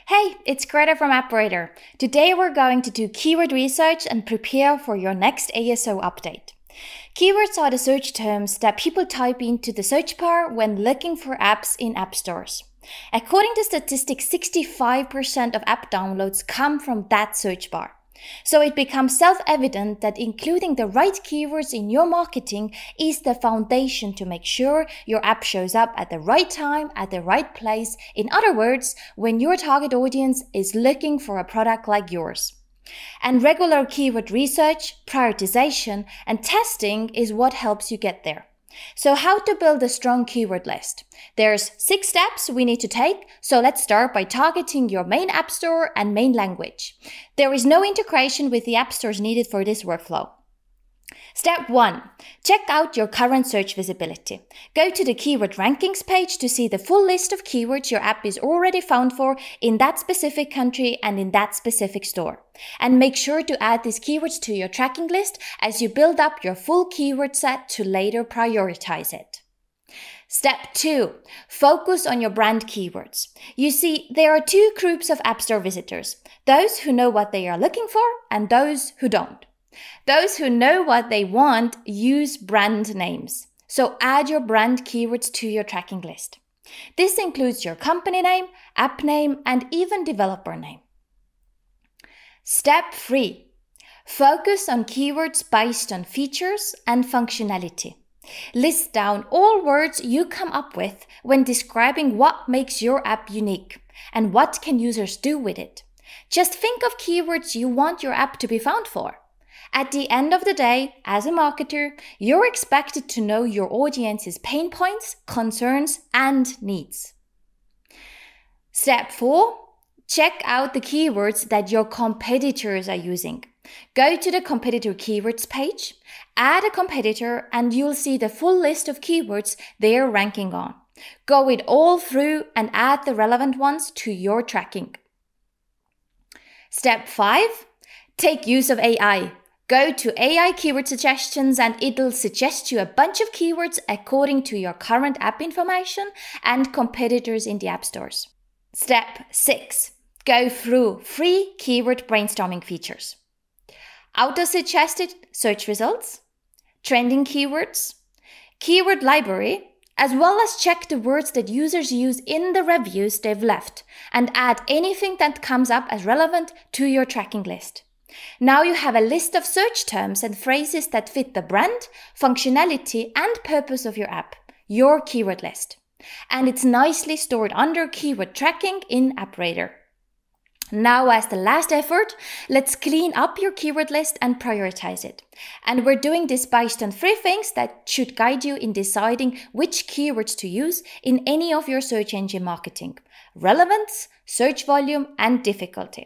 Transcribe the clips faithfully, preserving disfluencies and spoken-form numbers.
Hey, it's Greta from Operator. Today we're going to do keyword research and prepare for your next A S O update. Keywords are the search terms that people type into the search bar when looking for apps in app stores. According to statistics, sixty-five percent of app downloads come from that search bar. So it becomes self-evident that including the right keywords in your marketing is the foundation to make sure your app shows up at the right time, at the right place. In other words, when your target audience is looking for a product like yours. And regular keyword research, prioritization, and testing is what helps you get there. So how to build a strong keyword list? There's six steps we need to take, so let's start by targeting your main app store and main language. There is no integration with the app stores needed for this workflow. Step one, check out your current search visibility. Go to the keyword rankings page to see the full list of keywords your app is already found for in that specific country and in that specific store. And make sure to add these keywords to your tracking list as you build up your full keyword set to later prioritize it. Step two, focus on your brand keywords. You see, there are two groups of App Store visitors, those who know what they are looking for and those who don't. Those who know what they want use brand names. So add your brand keywords to your tracking list. This includes your company name, app name, and even developer name. Step three, focus on keywords based on features and functionality. List down all words you come up with when describing what makes your app unique and what can users do with it. Just think of keywords you want your app to be found for. At the end of the day, as a marketer, you're expected to know your audience's pain points, concerns, and needs. Step four, check out the keywords that your competitors are using. Go to the competitor keywords page, add a competitor, and you'll see the full list of keywords they're ranking on. Go it all through and add the relevant ones to your tracking. Step five, take use of A I. Go to A I keyword suggestions and it'll suggest you a bunch of keywords according to your current app information and competitors in the app stores. Step six, go through free keyword brainstorming features. Auto-suggested search results, trending keywords, keyword library, as well as check the words that users use in the reviews they've left and add anything that comes up as relevant to your tracking list. Now you have a list of search terms and phrases that fit the brand, functionality, and purpose of your app, your keyword list. And it's nicely stored under keyword tracking in Operator. Now, as the last effort, let's clean up your keyword list and prioritize it. And we're doing this based on three things that should guide you in deciding which keywords to use in any of your search engine marketing: relevance, search volume, and difficulty.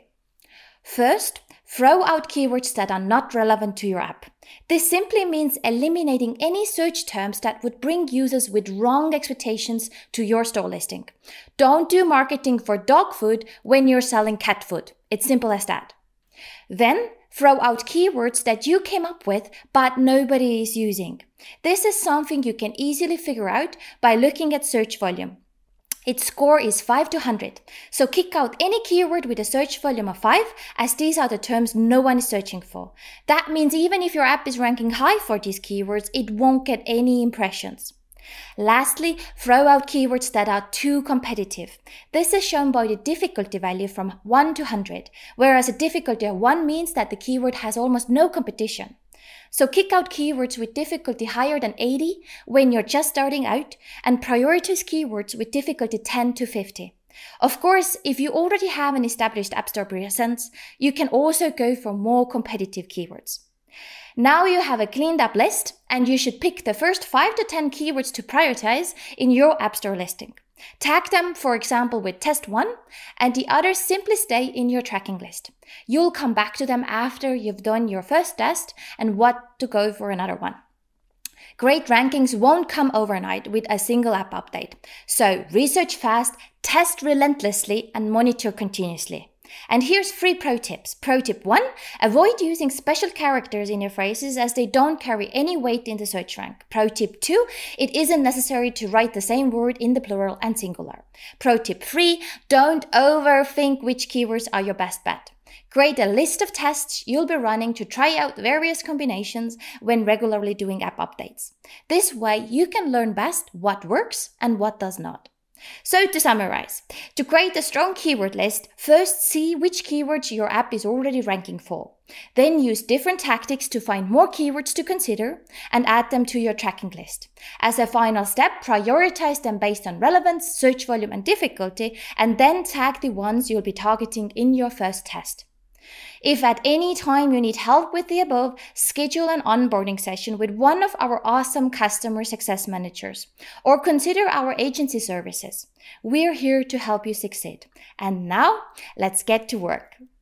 First, throw out keywords that are not relevant to your app. This simply means eliminating any search terms that would bring users with wrong expectations to your store listing. Don't do marketing for dog food when you're selling cat food. It's simple as that. Then, throw out keywords that you came up with but nobody is using. This is something you can easily figure out by looking at search volume. Its score is five to one hundred, so kick out any keyword with a search volume of five, as these are the terms no one is searching for. That means even if your app is ranking high for these keywords, it won't get any impressions. Lastly, throw out keywords that are too competitive. This is shown by the difficulty value from one to one hundred, whereas a difficulty of one means that the keyword has almost no competition. So kick out keywords with difficulty higher than eighty when you're just starting out and prioritize keywords with difficulty ten to fifty. Of course, if you already have an established App Store presence, you can also go for more competitive keywords. Now you have a cleaned up list and you should pick the first five to ten keywords to prioritize in your App Store listing. Tag them, for example, with test one, and the others simply stay in your tracking list. You'll come back to them after you've done your first test and what to go for another one. Great rankings won't come overnight with a single app update. So research fast, test relentlessly, and monitor continuously. And here's three pro tips. Pro tip one, avoid using special characters in your phrases as they don't carry any weight in the search rank. Pro tip two, it isn't necessary to write the same word in the plural and singular. Pro tip three, don't overthink which keywords are your best bet. Create a list of tests you'll be running to try out various combinations when regularly doing app updates. This way you can learn best what works and what does not. So to summarize, to create a strong keyword list, first see which keywords your app is already ranking for. Then use different tactics to find more keywords to consider and add them to your tracking list. As a final step, prioritize them based on relevance, search volume and difficulty, and then tag the ones you'll be targeting in your first test. If at any time you need help with the above, schedule an onboarding session with one of our awesome customer success managers, or consider our agency services. We're here to help you succeed. And now, let's get to work.